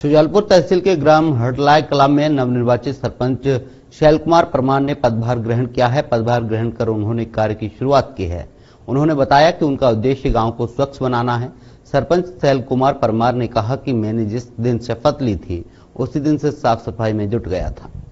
शुजालपुर तहसील के ग्राम हटलाय कला में नवनिर्वाचित सरपंच शैल कुमार परमार ने पदभार ग्रहण किया है। पदभार ग्रहण कर उन्होंने कार्य की शुरुआत की है। उन्होंने बताया कि उनका उद्देश्य गांव को स्वच्छ बनाना है। सरपंच शैल कुमार परमार ने कहा कि मैंने जिस दिन शपथ ली थी उसी दिन से साफ सफाई में जुट गया था।